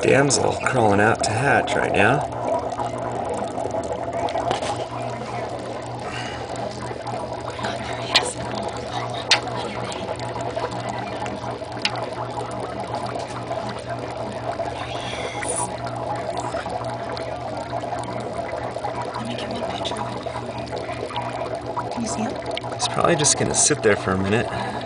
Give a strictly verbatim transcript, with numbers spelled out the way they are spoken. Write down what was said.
Damsel crawling out to hatch right now. Let me get one picture of him. Can you see him? He's probably just gonna sit there for a minute.